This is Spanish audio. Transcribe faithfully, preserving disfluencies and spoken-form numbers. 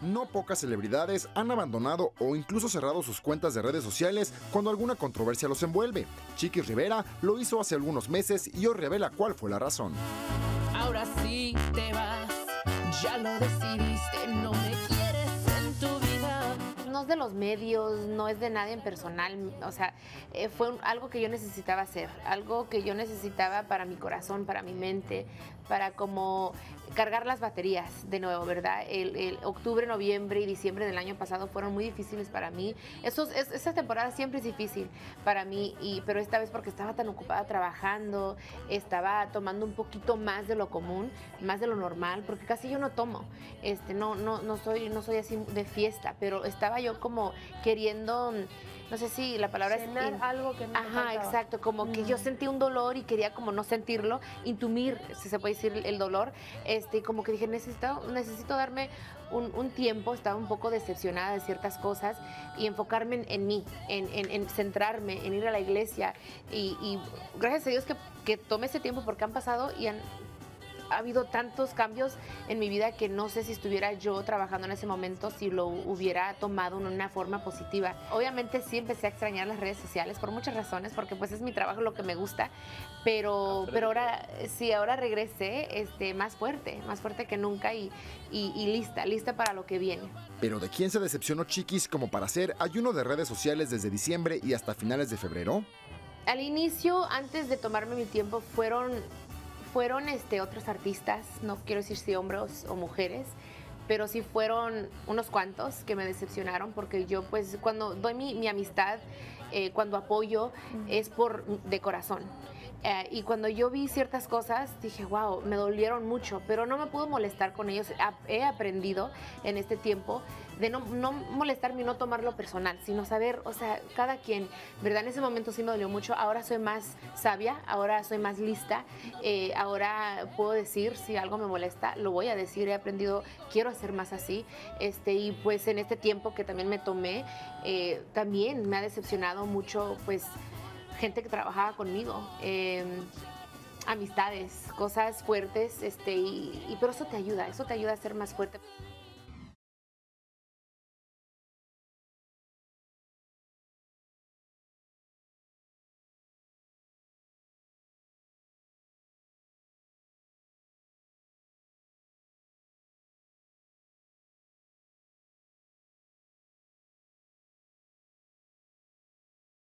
No pocas celebridades han abandonado o incluso cerrado sus cuentas de redes sociales cuando alguna controversia los envuelve. Chiquis Rivera lo hizo hace algunos meses y hoy revela cuál fue la razón. Ahora sí te vas, ya lo decidiste, no me quieres en tu vida. No es de los medios, no es de nadie en personal, o sea, eh, fue un- algo que yo necesitaba hacer, algo que yo necesitaba para mi corazón, para mi mente, para como cargar las baterías de nuevo, ¿verdad? El, el octubre, noviembre y diciembre del año pasado fueron muy difíciles para mí. Esos, es, esa temporada siempre es difícil para mí, y, pero esta vez porque estaba tan ocupada trabajando, estaba tomando un poquito más de lo común, más de lo normal, porque casi yo no tomo, este, no, no, no, soy, no soy así de fiesta, pero estaba yo como queriendo, no sé si la palabra Cenar es... algo que no te Ajá, faltaba. exacto, como que yo sentí un dolor y quería como no sentirlo, intumir, si se puede decir, el dolor, este, como que dije, necesito, necesito darme un, un tiempo, estaba un poco decepcionada de ciertas cosas y enfocarme en, en mí, en, en, en centrarme, en ir a la iglesia y, y gracias a Dios que, que tomé ese tiempo porque han pasado y han... Ha habido tantos cambios en mi vida que no sé si estuviera yo trabajando en ese momento, si lo hubiera tomado en una forma positiva. Obviamente sí empecé a extrañar las redes sociales por muchas razones, porque pues es mi trabajo, lo que me gusta, pero, pero ahora sí, ahora regresé este, más fuerte, más fuerte que nunca y, y, y lista, lista para lo que viene. Pero ¿de quién se decepcionó Chiquis como para hacer ayuno de redes sociales desde diciembre y hasta finales de febrero? Al inicio, antes de tomarme mi tiempo, fueron... Fueron este, otros artistas, no quiero decir si hombres o mujeres, pero sí fueron unos cuantos que me decepcionaron porque yo pues cuando doy mi, mi amistad, eh, cuando apoyo, es por de corazón. Eh, y cuando yo vi ciertas cosas, dije, wow, me dolieron mucho, pero no me puedo molestar con ellos. He aprendido en este tiempo de no, no molestarme y no tomarlo personal, sino saber, o sea, cada quien, ¿verdad? En ese momento sí me dolió mucho, ahora soy más sabia, ahora soy más lista, eh, ahora puedo decir, si algo me molesta, lo voy a decir, he aprendido, quiero hacer más así, este, y pues en este tiempo que también me tomé, eh, también me ha decepcionado mucho, pues, gente que trabajaba conmigo, eh, amistades, cosas fuertes, este, y, y pero eso te ayuda, eso te ayuda a ser más fuerte.